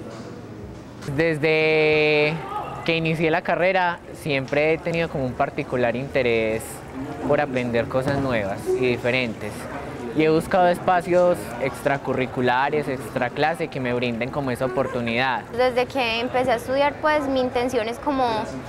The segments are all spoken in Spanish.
Desde que inicié la carrera siempre he tenido como un particular interés por aprender cosas nuevas y diferentes. Y he buscado espacios extracurriculares, extraclase que me brinden como esa oportunidad. Desde que empecé a estudiar, pues mi intención es como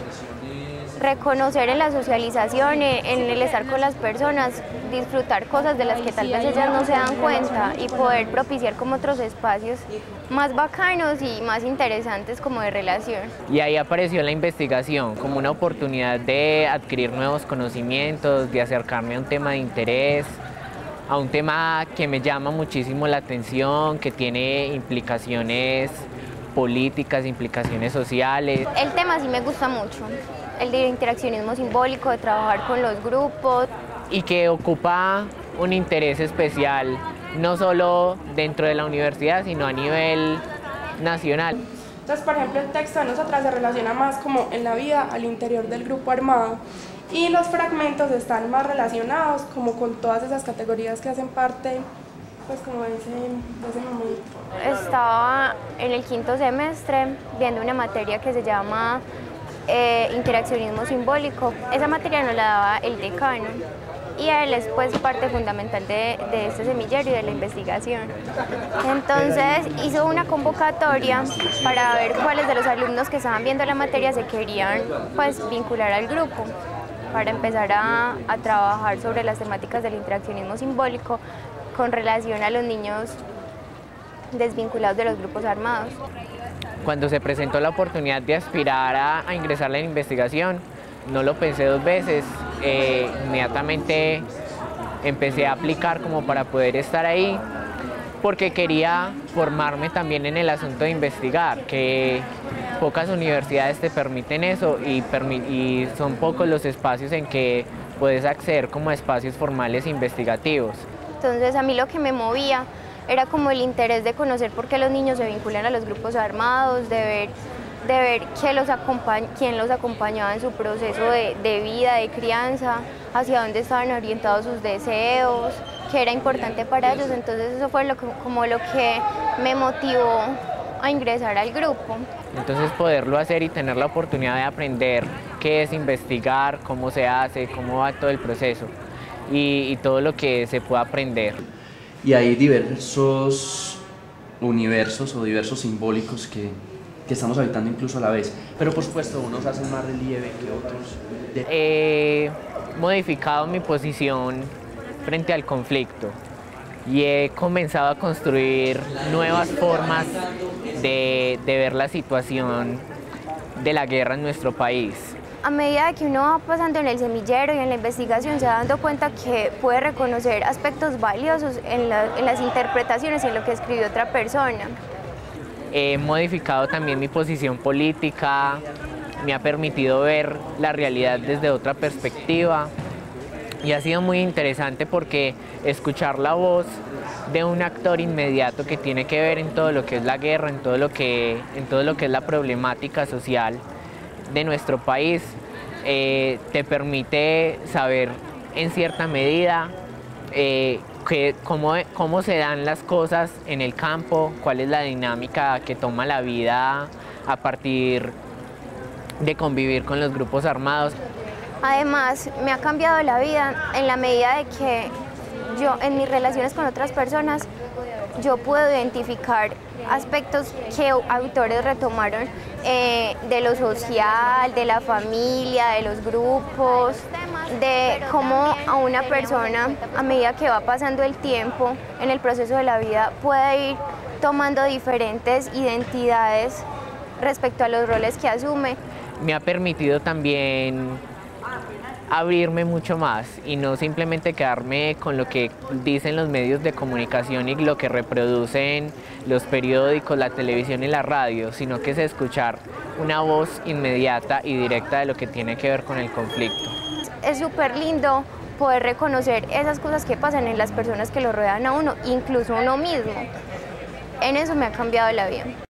reconocer en la socialización, en el estar con las personas, disfrutar cosas de las que tal vez ellas no se dan cuenta y poder propiciar como otros espacios más bacanos y más interesantes como de relación. Y ahí apareció la investigación como una oportunidad de adquirir nuevos conocimientos, de acercarme a un tema de interés, a un tema que me llama muchísimo la atención, que tiene implicaciones políticas, implicaciones sociales. El tema sí me gusta mucho, el de interaccionismo simbólico, de trabajar con los grupos. Y que ocupa un interés especial, no solo dentro de la universidad, sino a nivel nacional. Entonces, por ejemplo, el texto de nosotras se relaciona más como en la vida al interior del grupo armado y los fragmentos están más relacionados como con todas esas categorías que hacen parte pues como de ese momento. Estaba en el 5º semestre viendo una materia que se llama interaccionismo simbólico. Esa materia nos la daba el decano y él es pues parte fundamental de este semillero y de la investigación. Entonces hizo una convocatoria para ver cuáles de los alumnos que estaban viendo la materia se querían pues vincular al grupo para empezar a trabajar sobre las temáticas del interaccionismo simbólico con relación a los niños desvinculados de los grupos armados. Cuando se presentó la oportunidad de aspirar a ingresar a la investigación, no lo pensé dos veces, inmediatamente empecé a aplicar como para poder estar ahí, porque quería formarme también en el asunto de investigar, que pocas universidades te permiten eso y son pocos los espacios en que puedes acceder como a espacios formales investigativos. Entonces a mí lo que me movía era como el interés de conocer por qué los niños se vinculan a los grupos armados, de ver quién los acompañaba en su proceso de vida, de crianza, hacia dónde estaban orientados sus deseos, qué era importante para ellos. Entonces eso fue como lo que me motivó a ingresar al grupo. Entonces poderlo hacer y tener la oportunidad de aprender qué es investigar, cómo se hace, cómo va todo el proceso y todo lo que se puede aprender. Y hay diversos universos o diversos simbólicos que estamos habitando incluso a la vez, pero por supuesto unos hacen más relieve que otros. He modificado mi posición frente al conflicto y he comenzado a construir nuevas formas de ver la situación de la guerra en nuestro país. A medida que uno va pasando en el semillero y en la investigación se va dando cuenta que puede reconocer aspectos valiosos en las interpretaciones y en lo que escribió otra persona. He modificado también mi posición política, me ha permitido ver la realidad desde otra perspectiva y ha sido muy interesante porque escuchar la voz de un actor inmediato que tiene que ver en todo lo que es la guerra, en todo lo que es la problemática social de nuestro país, te permite saber en cierta medida cómo se dan las cosas en el campo, cuál es la dinámica que toma la vida a partir de convivir con los grupos armados. Además, me ha cambiado la vida en la medida de que yo, en mis relaciones con otras personas, yo puedo identificar aspectos que autores retomaron de lo social, de la familia, de los grupos, de cómo a una persona, a medida que va pasando el tiempo en el proceso de la vida, puede ir tomando diferentes identidades respecto a los roles que asume. Me ha permitido también abrirme mucho más y no simplemente quedarme con lo que dicen los medios de comunicación y lo que reproducen los periódicos, la televisión y la radio, sino que es escuchar una voz inmediata y directa de lo que tiene que ver con el conflicto. Es súper lindo poder reconocer esas cosas que pasan en las personas que lo rodean a uno, incluso uno mismo. En eso me ha cambiado la vida.